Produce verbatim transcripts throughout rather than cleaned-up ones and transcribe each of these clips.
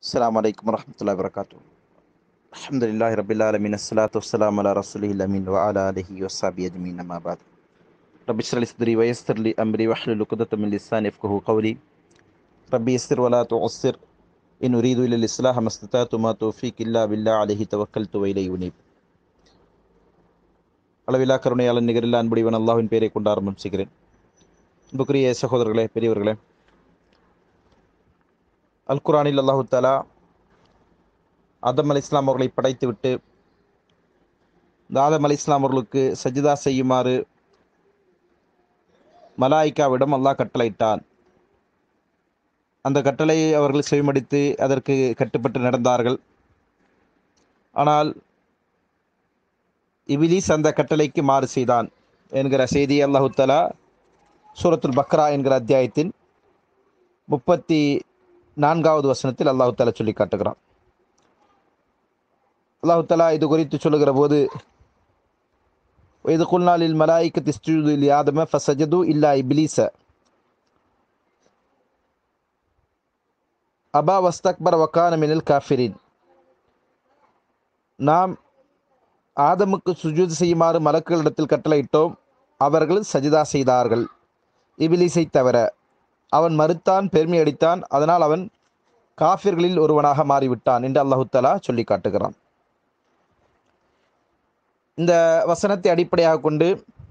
السلام عليكم ورحمة الله وبركاته. الحمد لله رب العالمين، الصلاة والسلام على رسوله الأمين وعلى آله وصحبه أجمعين، أما بعد. رب اشرح لي صدري ويسر لي أمري واحلل عقدة من لساني يفقهوا قولي. ربي يسر ولا تعسر، إن أريد إلا الإصلاح ما استطعت وما توفيق إلا بالله عليه توكلت وإليه أنيب. அளவிலா கருணையாளன் நிகரில்லா அன்புடையவன் அல்லாஹ்வின் பெயரை கொண்டு ஆரம்பம் செய்கிறேன். அன்புக்குரிய சகோதரர்களே, பெரியவர்களே, அல் குர்ஆனில் அல்லாஹு தஆலா ஆதம் அலைஹிஸ்ஸலாம் அவர்களை படைத்துவிட்டு இந்த ஆதம் அலைஹிஸ்ஸலாம் அவர்களுக்கு சஜிதா செய்யுமாறு மலாய்க்காவிடம் அல்லாஹ் கட்டளையிட்டான். அந்த கட்டளையை அவர்கள் செவிமடித்து அதற்கு கட்டுப்பட்டு நடந்தார்கள். ஆனால் இபிலீஸ் அந்த கட்டளைக்கு மாறு செய்தான் என்கிற செய்தியை அல்லாஹு தஆலா சூரத்துல் பக்ரா என்கிற அத்தியாயத்தின் முப்பத்தி நான்காவது வசனத்தில் அல்லாஹு தஆலா சொல்லி காட்டுகிறான். அல்லாஹு தஆலா இது குறித்து சொல்லுகிற போது, இது குல்நாளில் மலாய்க்க திஸ்ஜுது லி ஆதம ஃபசஜது இல்லா இப்லீஸ அபா வஸ்தக்பர வக்கான மினல் காஃபிரின். நாம் ஆதமுக்கு சுஜூத் செய்யுமாறு மலக்குகளிடத்தில் கட்டளையிட்டோம், அவர்கள் சஜிதா செய்தார்கள், இபிலிஸை தவிர. அவன் மறுத்தான், பெருமை அடித்தான், அதனால் அவன் காஃபிர்களில் ஒருவனாக மாறிவிட்டான் என்று அல்லாஹு தஆலா சொல்லி காட்டுகிறான். இந்த வசனத்தை அடிப்படையாக கொண்டு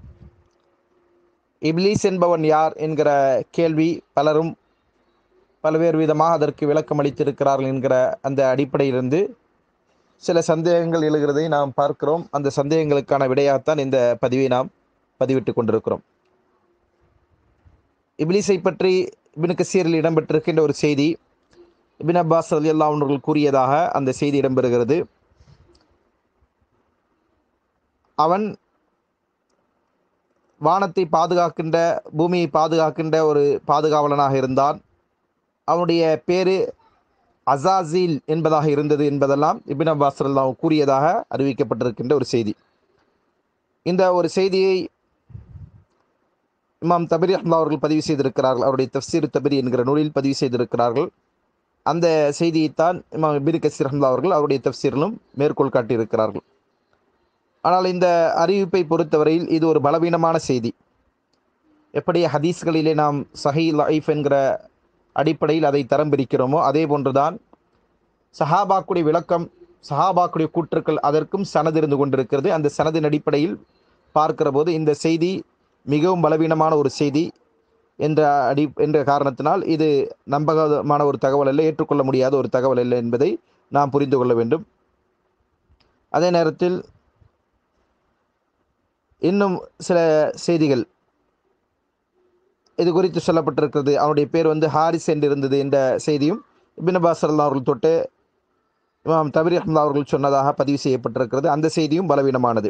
இப்லீஸ் என்பவன் யார் என்கிற கேள்வி பலரும் பல்வேறு விதமாக அதற்கு விளக்கம் அளித்திருக்கிறார்கள் என்கிற அந்த அடிப்படையிலிருந்து சில சந்தேகங்கள் எழுகிறதை நாம் பார்க்கிறோம். அந்த சந்தேகங்களுக்கான விடையாகத்தான் இந்த பதிவை நாம் பதிவிட்டு கொண்டிருக்கிறோம். இப்லீஸை பற்றி இப்னு கசீரில் இடம்பெற்றிருக்கின்ற ஒரு செய்தி, இப்னு அப்பாஸ் ரலியல்லாஹு அன்ஹு அவர்கள் கூறியதாக அந்த செய்தி இடம்பெறுகிறது. அவன் வானத்தை பாதுகாக்கின்ற, பூமியை பாதுகாக்கின்ற ஒரு பாதுகாவலனாக இருந்தான். அவனுடைய பேரு அசாசில் என்பதாக இருந்தது என்பதெல்லாம் இப்னு அப்பாஸ் ரலியல்லாஹு அன்ஹு கூறியதாக அறிவிக்கப்பட்டிருக்கின்ற ஒரு செய்தி. இந்த ஒரு செய்தியை இமாம் தபரி ரஹ்மத்துல்லாஹி அவர்கள் பதிவு செய்திருக்கிறார்கள். அவருடைய தஃப்சீர் தபரி என்கிற நூலில் பதிவு செய்திருக்கிறார்கள். அந்த செய்தியைத்தான் இமாம் இப்னு கஸீர் ரஹ்மத்துல்லாஹி அவர்கள் அவருடைய தஃப்சீரிலும் மேற்கோள் காட்டியிருக்கிறார்கள். ஆனால் இந்த அறிவிப்பை பொறுத்தவரையில் இது ஒரு பலவீனமான செய்தி. எப்படி ஹதீஸ்களிலே நாம் சஹீஹ் லஈஃப் என்கிற அடிப்படையில் அதை தரம் பிரிக்கிறோமோ, அதே போன்றுதான் சஹாபாக்குடைய விளக்கம், சஹாபாக்குடைய கூற்றுக்கள், அதற்கும் சனது இருந்து கொண்டிருக்கிறது. அந்த சனதின் அடிப்படையில் பார்க்கிற போது இந்த செய்தி மிகவும் பலவீனமான ஒரு செய்தி என்ற அடி என்ற காரணத்தினால் இது நம்பகமான ஒரு தகவல் அல்ல, ஏற்றுக்கொள்ள முடியாத ஒரு தகவல் அல்ல என்பதை நாம் புரிந்து கொள்ள வேண்டும். அதே நேரத்தில் இன்னும் சில செய்திகள் இது குறித்து சொல்லப்பட்டிருக்கிறது. அவனுடைய பேர் வந்து ஹாரிஸ் என்று இருந்தது என்ற செய்தியும் இப்னு அப்பாஸ் ரலியல்லாஹு அவர்கள் தொட்டு இமாம் தபரி ரஹ்மத்துல்லாஹி அவர்கள் சொன்னதாக பதிவு செய்யப்பட்டிருக்கிறது. அந்த செய்தியும் பலவீனமானது.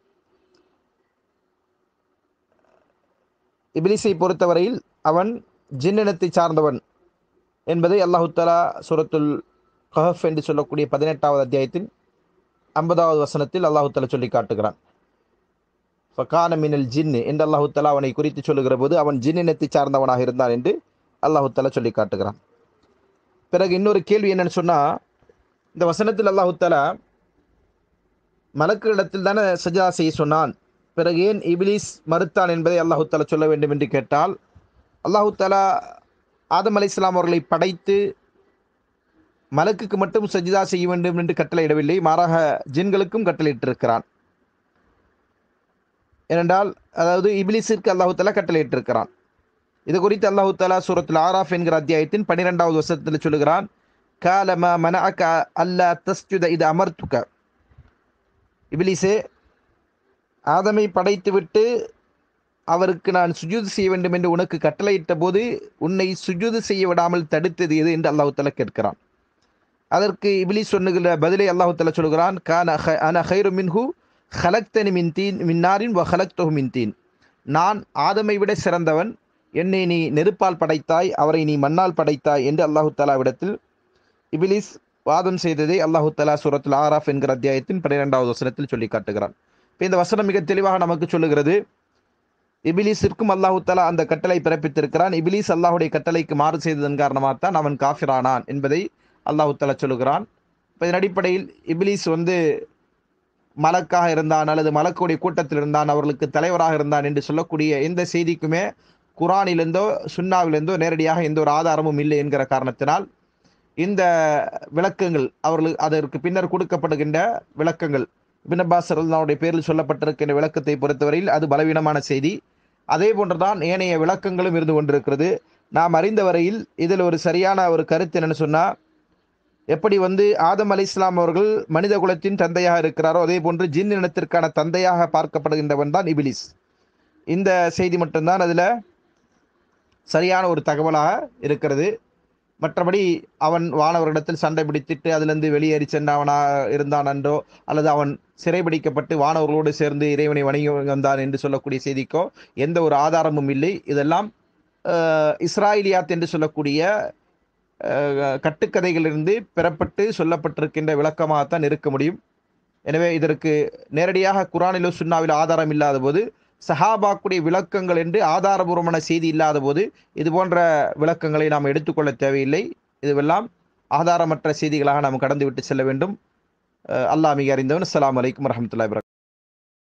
இப்லீஸை பொறுத்தவரையில் அவன் ஜின்னினத்தை சார்ந்தவன் என்பதை அல்லாஹு தஆலா சூரத்துல் கஹஃப் என்று சொல்லக்கூடிய பதினெட்டாவது அத்தியாயத்தின் ஐம்பதாவது வசனத்தில் அல்லாஹு தஆலா சொல்லி காட்டுகிறான். ஃபகான மினல் ஜின்னு என்று அல்லாஹு தஆலா அவனை குறித்து சொல்லுகிற போது அவன் ஜின்னினத்தை சார்ந்தவனாக இருந்தான் என்று அல்லாஹு தஆலா சொல்லி காட்டுகிறான். பிறகு இன்னொரு கேள்வி என்னன்னு சொன்னால், இந்த வசனத்தில் அல்லாஹு தஆலா மலக்குகளிடத்தில் தானே சஜ்தா செய்ய சொன்னான், பிறகு ஏன் இப்லீஸ் மறுத்தான் என்பதை அல்லாஹு தஆலா சொல்ல வேண்டும் என்று கேட்டால், அல்லாஹு தஆலா ஆதம் அலைஹிஸ்ஸலாம் அவர்களை படைத்து மலக்குக்கு மட்டும் சஜ்தா செய்ய வேண்டும் என்று கட்டளையிடவில்லை, மாறாக ஜின்களுக்கும் கட்டளையிட்டிருக்கிறான். ஏனென்றால் அதாவது இப்லீஸிற்கு அல்லாஹு தஆலா கட்டளையிட்டிருக்கிறான். இது குறித்து அல்லாஹு தஆலா சூரத்துல் ஆராஃப் என்கிற அத்தியாயத்தின் பன்னிரெண்டாவது வசனத்தில் சொல்லுகிறான், காலமா மனஅக அல்லா தஸ்ஜுத இத அமர்த்துக. இப்லீஸே, ஆதமை படைத்துவிட்டு அவருக்கு நான் சுஜூது செய்ய வேண்டும் என்று உனக்கு கட்டளையிட்ட போது உன்னை சுஜூது செய்ய விடாமல் தடுத்தது எது என்று அல்லாஹு தஆலா கேட்கிறான். அதற்கு இப்லீஸ் சொன்னுகிற பதிலை அல்லாஹு தஆலா சொல்கிறான், கான அன கைரு மின்ஹு ஹலக்தனி மின் தீன் மின் நாரின் வ ஹலக்தஹு மின் தீன். நான் ஆதமை விட சிறந்தவன், என்னை நீ நெருப்பால் படைத்தாய், அவரை நீ மண்ணால் படைத்தாய் என்று அல்லாஹு தஆலாவிடத்தில் இப்லீஸ் வாதம் செய்ததை அல்லாஹு தஆலா சூரத்துல் ஆராஃப் என்கிற அத்தியாயத்தின் பன்னிரெண்டாவது வசனத்தில் சொல்லி காட்டுகிறான். இப்போ இந்த வசனம் மிக தெளிவாக நமக்கு சொல்லுகிறது, இபிலிஸிற்கும் அல்லாஹு தஆலா அந்த கட்டளை பிறப்பித்திருக்கிறான். இபிலிஸ் அல்லாஹுடைய கட்டளைக்கு மாறு செய்ததன் காரணமாகத்தான் அவன் காஃபிரானான் என்பதை அல்லாஹு தஆலா சொல்லுகிறான். இப்போ இதன் அடிப்படையில் இப்லீஸ் வந்து மலக்காக இருந்தான் அல்லது மலக்குடைய கூட்டத்தில் இருந்தான், அவர்களுக்கு தலைவராக இருந்தான் என்று சொல்லக்கூடிய எந்த செய்திக்குமே குர்ஆனிலிருந்தோ சுன்னாவிலிருந்தோ நேரடியாக எந்த ஒரு ஆதாரமும் இல்லை என்கிற காரணத்தினால் இந்த விளக்கங்கள் அவர்கள் அதற்கு பின்னர் கொடுக்கப்படுகின்ற விளக்கங்கள் இப்னு அப்பாஸ் ரலியல்லாஹுடைய பேரில் சொல்லப்பட்டிருக்கின்ற விளக்கத்தை பொறுத்தவரையில் அது பலவீனமான செய்தி. அதே போன்றுதான் ஏனைய விளக்கங்களும் இருந்து கொண்டிருக்கிறது. நாம் அறிந்த வரையில் இதில் ஒரு சரியான ஒரு கருத்து என்னன்னு சொன்னா, எப்படி வந்து ஆதம் அலைஹிஸ்ஸலாம் அவர்கள் மனித குலத்தின் தந்தையாக இருக்கிறாரோ அதே போன்று ஜின் இனத்திற்கான தந்தையாக பார்க்கப்படுகின்றவன் தான் இப்லீஸ். இந்த செய்தி மட்டும்தான் அதுல சரியான ஒரு தகவலாக இருக்கிறது. மற்றபடி அவன் வானவரிடத்தில் சண்டை பிடித்திட்டு அதிலிருந்து வெளியேறி சென்றவனா இருந்தான் என்றோ அல்லது அவன் சிறைபிடிக்கப்பட்டு வானவர்களோடு சேர்ந்து இறைவனை வணங்கி வந்தான் என்று சொல்லக்கூடிய செய்திக்கோ எந்த ஒரு ஆதாரமும் இல்லை. இதெல்லாம் அஹ், இஸ்ராயிலியாத் என்று சொல்லக்கூடிய அஹ், கட்டுக்கதைகளிலிருந்து பெறப்பட்டு சொல்லப்பட்டிருக்கின்ற விளக்கமாகத்தான் இருக்க முடியும். எனவே இதற்கு நேரடியாக குர்ஆனிலோ சுன்னாவிலோ ஆதாரம் இல்லாத போது, சஹாபாக்குடைய விளக்கங்கள் என்று ஆதாரபூர்வமான செய்தி இல்லாத போது இது போன்ற விளக்கங்களை நாம் எடுத்துக்கொள்ள தேவையில்லை. இதுவெல்லாம் ஆதாரமற்ற செய்திகளாக நாம் கடந்து விட்டு செல்ல வேண்டும். அஹ் அல்லாஹ் மிக அறிந்தவன். அஸ்ஸலாமு அலைக்கும் வரஹ்மத்துல்லாஹி வபரகாத்துஹு.